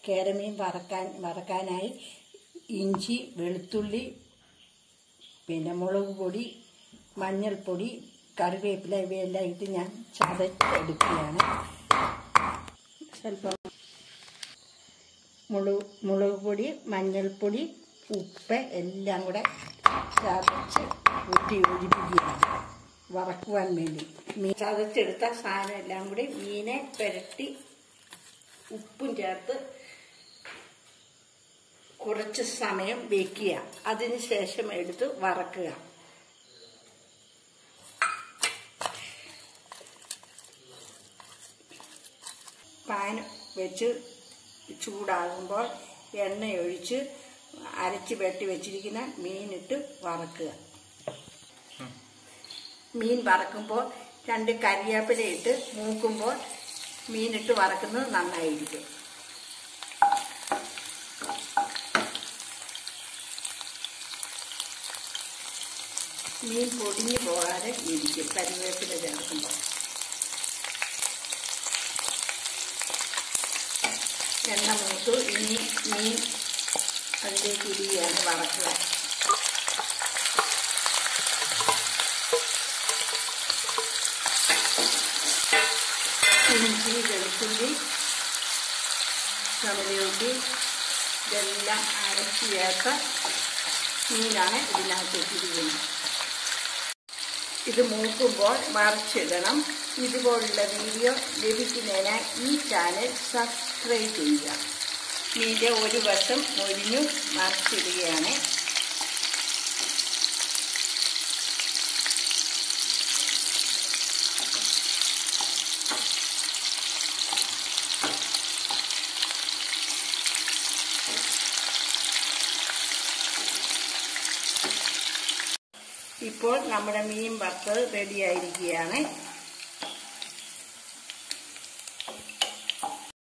കേരമീൻ വറക്കാനായി ഇഞ്ചി, വെളുത്തുള്ളി, പിന്നെ മുളക് പൊടി, മഞ്ഞൾപ്പൊടി, കറിവേപ്പില ഇവയെല്ലാം ഇട്ട് ഞാൻ ചതച്ചെടുക്കുകയാണ്. സ്വല്പം മുളക് പൊടി, മഞ്ഞൾപ്പൊടി, ഉപ്പ് എല്ലാം കൂടെ ചതച്ച് കൂട്ടി യോജിപ്പിക്കുകയാണ് വറക്കുവാൻ വേണ്ടി. മീൻ ചതച്ചെടുത്ത സാധനം എല്ലാം കൂടി മീനെ പുരട്ടി ഉപ്പും ചേർത്ത് കുറച്ച് സമയം വെക്കുക. അതിനുശേഷം എടുത്ത് വറക്കുക. പാൻ വെച്ച് ചൂടാകുമ്പോൾ എണ്ണയൊഴിച്ച് അരച്ച് വെട്ടി വെച്ചിരിക്കുന്ന മീനിട്ട് വറക്കുക. മീൻ വറക്കുമ്പോൾ 2 കരിവേപ്പില ഇട്ട് മൂക്കുമ്പോൾ മീനിട്ട് വറക്കുന്നത് നന്നായിരിക്കും. മീൻ പൊടിഞ്ഞു പോകാതെ ഇരിക്കും കരിവേപ്പില ചേർക്കുമ്പോൾ. എണ്ണ മൂത്തു. ഇനി മീൻ അതിലേക്ക് ഇടുകയാണ് വറക്കുക. ഇഞ്ചി, വെളുത്തുള്ളി, ചുമലയുള്ളി ഇതെല്ലാം അരച്ച് ചേർത്ത മീനാണ് ഇതിനകത്തേക്ക് ഇരിക്കുന്നത്. ഇത് മൂക്കുമ്പോൾ മറിച്ചിടണം. ഇതുപോലുള്ള വീഡിയോ ലഭിക്കുന്നതിനായി ഈ ചാനൽ സബ്സ്ക്രൈബ് ചെയ്യുക. മീൻ്റെ ഒരു വശം മൊരിഞ്ഞു മറിച്ചിടുകയാണ്. ഇപ്പോൾ നമ്മുടെ മീൻ വറുത്തത് റെഡിയായിരിക്കുകയാണ്.